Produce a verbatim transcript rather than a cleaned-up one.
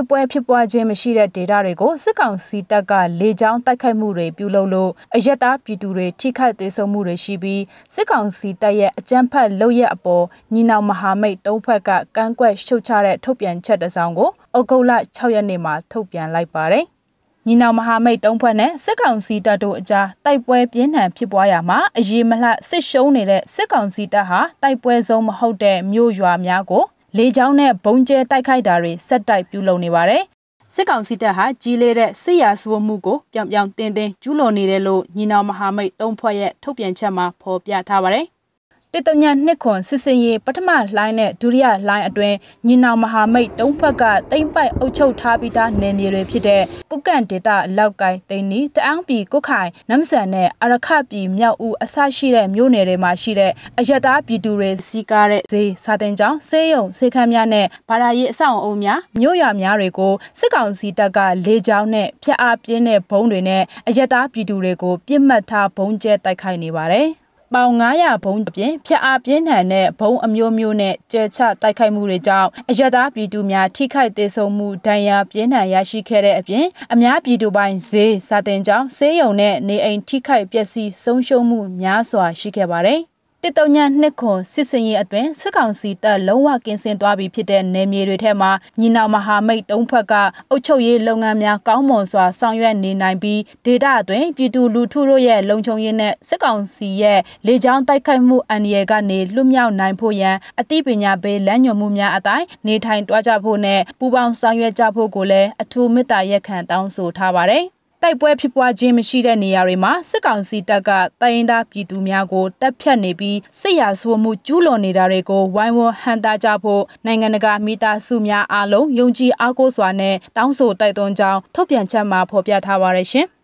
တိုက်ပွဲဖြစ်ပွားခြင်းမရှိတဲ့ဒေသတွေကိုစစ်ကောင်စီတပ်ကလေကြောင်းတိုက်ခိုက်မှုတွေပြုလုပ်လို့အရက်သားပြည်သူတွေထိခိုက်ဒေဆုံးမှုတွေရှိပြီးစစ်ကောင်စီတပ်ရဲ့အကြမ်းဖက်လုပ်ရက်အပေါ်ညီနောင်မဟာမိတ်သုံးဖွဲ့ကကန့်ကွက်ရှုတ်ချတဲ့ထုတ်ပြန်ချက်တစ်စောင်ကိုဩဂုတ်လ၆ရက်နေ့မှာထုတ်ပြန်လိုက်ပါတယ်။ညီနောင်မဟာမိတ်သုံးဖွဲ့နဲ့စစ်ကောင်စီတပ်တို့အကြားတိုက်ပွဲပြင်းထန်ဖြစ်ပွားရာမှာအရေးမလှစစ်ရှုံးနေတဲ့စစ်ကောင်စီတပ်ဟာတိုက်ပွဲဆုံးမဟုတ်တဲ့မြို့ရွာများကိုလေကြောင်းနဲ့ဘုံကျဲတိုက်ခိုက်တာတွေဆက်တိုက်ပြုလုပ်နေပါတယ်။စစ်ကောင်စီတပ်ဟာကြီးလေးတဲ့စစ်ရာဇဝတ်မှုကိုပြောင်ပြောင်တင်းတင်းကျူးလွန်နေတယ်လို့ညီနောင်မဟာမိတ်သုံးဖွဲ့ရဲ့ထုတ်ပြန်ချက်မှာဖော်ပြထားပါတယ်။တစ်တညနှစ်ခွန်စစ်စင်ရေးပထမလိုင်းနဲ့ဒုတိယလိုင်းအတွင်းညီနောင်မဟာမိတ်သုံးဖက်ကတိမ့်ပိုက်အုပ်ချုပ်ထားပြီးသားနယ်မြေတွေဖြစ်တဲ့ကုတ်ကန့်ဒေသလောက်ကိုင်းတိန်နီတအောင်းပြည်ကုတ်ခိုင်နမ်ဆန်နဲ့အရခပြည်မြောက်ဦးအစရှိတဲ့မြို့နယ်တွေမှာရှိတဲ့အယက်သားပြည်သူတွေစီကားတဲ့ဈေးစာတင်ကျောင်းဆေးရုံဆေးခန်းများနဲ့ဘာသာရေးအဆောက်အအုံများမြို့ရွာများတွေကိုစစ်ကောင်စီတပ်ကလေကြောင်းနဲ့ဖျက်အားပြင်းတဲ့ဘုံတွေနဲ့အယက်သားပြည်သူတွေကိုပြစ်မှတ်ထားဘုံကျဲတိုက်ခိုက်နေပါတယ်ပေါင်900ဘုံအပြင်ဖြတ်အားပြင်းထန်တဲ့ဘုံအမျိုးမျိုးနဲ့ကျဲချတိုက်ခိုက်မှုတွေကြောင့်အရသာပြည်သူများထိခိုက်သေးဆုံးမှုဒဏ်ရာပြင်းထန်ရရှိခဲ့တဲ့အပြင်အများပြည်သူပိုင်းဈေးစာတင်ကျောင်းဆေးရုံနဲ့နေအိမ်ထိခိုက်ပျက်စီးဆုံးရှုံးမှုများစွာရှိခဲ့ပါတယ်တစ်တုံညာနှစ်ခွန်စစ်စင်ရေးအတွင်းစစ်ကောင်စီတပ်လုံးဝကင်းစင်သွားပြီဖြစ်တဲ့နယ်မြေတွေထဲမှာညီနောင်မဟာမိတ်သုံးဖက်ကအုပ်ချုပ်ရေးလုပ်ငန်းများကောင်းမွန်စွာဆောင်ရွက်နေနိုင်ပြီးဒေသအတွင်းပြည်သူလူထုတို့ရဲ့လုံခြုံရေးနဲ့စစ်ကောင်စီရဲ့လေကြောင်းတိုက်ခိုက်မှုအန္တရာယ်ကနေလွတ်မြောက်နိုင်ဖို့ရန်အသိပညာပေးလမ်းညွှန်မှုများအတိုင်းနေထိုင်တွားကြဖို့နဲ့ပူးပေါင်းဆောင်ရွက်ကြဖို့ကိုလည်းအထူးမေတ္တာရက်ခံတောင်းဆိုထားပါတယ်တိုက်ပွဲဖြစ်ပွားခြင်းမရှိတဲ့နေရာတွေမှာစစ်ကောင်စီတပ်ကတိုင်းရင်းသားပြည်သူများကိုတပ်ဖြတ်နေပြီးစစ်ရာဇဝတ်မှုကျူးလွန်နေတာတွေကိုဝိုင်းဝန်းဟန်တာကြဖို့နိုင်ငံတကာမိသားစုများအားလုံးယုံကြည်အားကိုးစွာနဲ့တောင်းဆိုတိုက်တွန်းကြောင်းထုတ်ပြန်ချက်မှာဖော်ပြထားပါရရှင်။